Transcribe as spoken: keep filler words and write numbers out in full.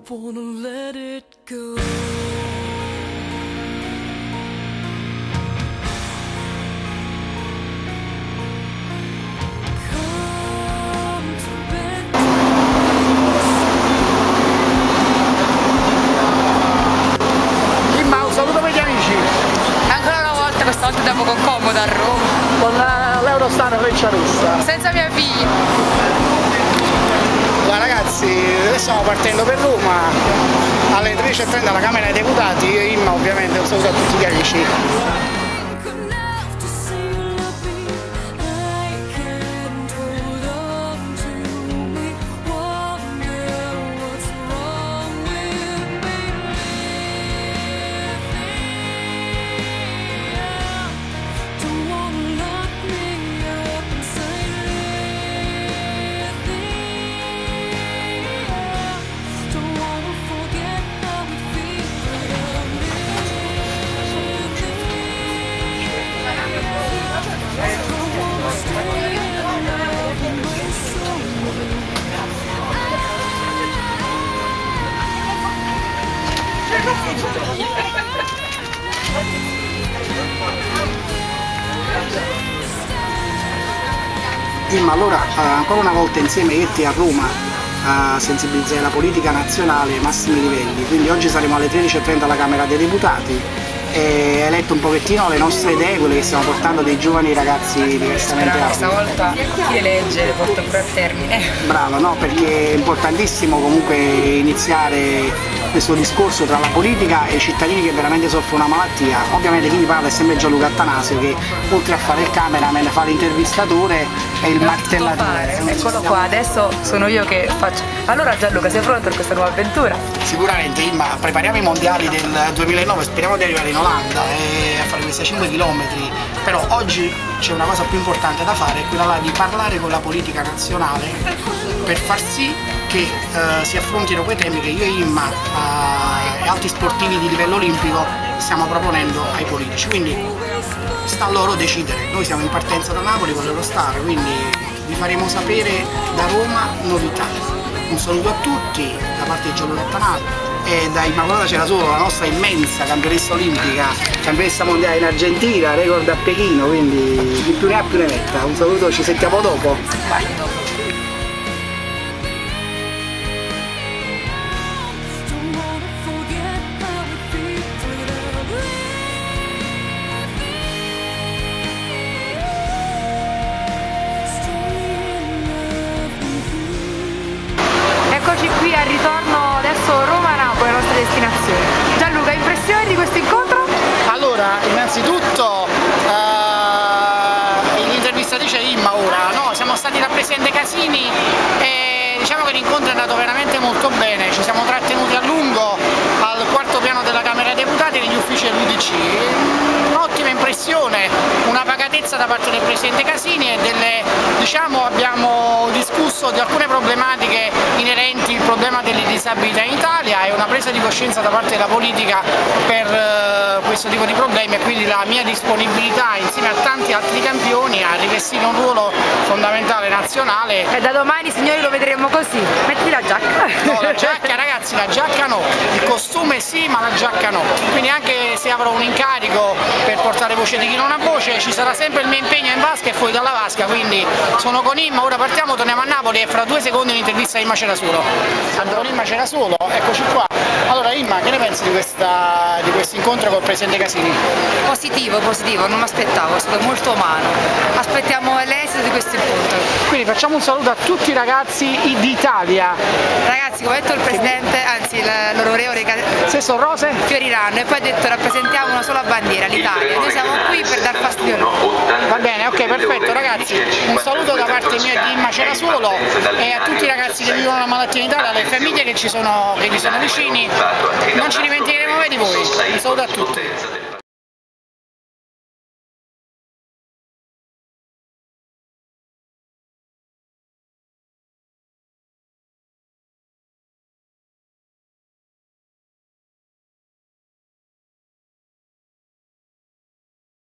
wanna let it go. Come to bed. Imma, un saluto per gli amici. Ancora una volta, questa volta andiamo con comoda a Roma. Con l'Eurostar Frecciarossa. Senza mia figlia. Allora ragazzi, adesso stiamo partendo per Roma. Alle tredici e trenta alla Camera dei Deputati. Io e Imma ovviamente un saluto a tutti gli amici. Imma, allora eh, ancora una volta insieme io e te a Roma a sensibilizzare la politica nazionale ai massimi livelli, quindi oggi saremo alle tredici e trenta alla Camera dei Deputati e hai letto un pochettino le nostre idee, quelle che stiamo portando dei giovani ragazzi diversamente abili. Questa volta chi le legge le porto pure a termine. Brava, no? Perché è importantissimo comunque iniziare questo discorso tra la politica e i cittadini che veramente soffrono una malattia. Ovviamente chi vi parla è sempre Gianluca Attanasio, che oltre a fare il cameraman fa l'intervistatore e il martellatore. Eccolo qua, adesso sono io che faccio. Allora Gianluca, sei pronto per questa nuova avventura? Sicuramente Imma, prepariamo i mondiali del duemilanove, speriamo di arrivare in Olanda e a fare questi cinque chilometri, però oggi c'è una cosa più importante da fare, è quella là di parlare con la politica nazionale per far sì che eh, si affrontino quei temi che io e Imma eh, e altri sportivi di livello olimpico stiamo proponendo ai politici, quindi sta a loro decidere. Noi siamo in partenza da Napoli con l'Eurostar, quindi vi faremo sapere da Roma novità. Un saluto a tutti da parte di Gianluca Attanasio e da Immacolata Cerasolo, la nostra immensa campionessa olimpica, campionessa mondiale in Argentina, record a Pechino, quindi chi più ne ha più ne metta. Un saluto, ci sentiamo dopo. Vai. Eccoci qui al ritorno, adesso Roma-Napoli, la nostra destinazione. Gianluca, impressioni di questo incontro? Allora, innanzitutto uh, l'intervistatrice Imma ora, no? Siamo stati dal Presidente Casini e diciamo che l'incontro è andato veramente molto bene, ci siamo trattenuti a lungo al quarto piano della Camera dei Deputati negli uffici dell'U D C. Un'ottima impressione, una pacatezza da parte del Presidente Casini e delle, diciamo, abbiamo discusso di alcune problematiche inerenti al problema delle disabilità in Italia e una presa di coscienza da parte della politica per uh, questo tipo di problemi e quindi la mia disponibilità insieme a tanti altri campioni a rivestire un ruolo fondamentale nazionale. E da domani signori lo vedremo così, metti la giacca. No, la giacca ragazzi, la giacca no, il costume sì ma la giacca no, quindi anche se avrò un incarico per portare voce di chi non ha voce ci sarà sempre il mio impegno in vasca e fuori dalla vasca, quindi sono con Imma, ora partiamo, torniamo a Napoli e fra due secondi un'intervista a Imma Cerasolo. Allora Imma Cerasolo, eccoci qua. Allora Imma, che ne pensi di questa, di questo incontro col Presidente Casini? Positivo, positivo, non mi aspettavo, è stato molto umano. Aspettiamo l'esito di questo incontro. Quindi facciamo un saluto a tutti i ragazzi d'Italia. Ragazzi, come ha detto il Presidente, anzi l'onorevole Sesto Rose, fioriranno e poi ha detto rappresentiamo una sola bandiera, l'Italia. Noi siamo qui per dar fastidio a noi. Va bene, ok, perfetto ragazzi. Un saluto da parte mia di Imma Cerasolo e a tutti i ragazzi che vivono la malattia in Italia, alle famiglie che ci sono, che ci sono vicini. Non ci dimenticheremo mai di voi. Un saluto a tutti.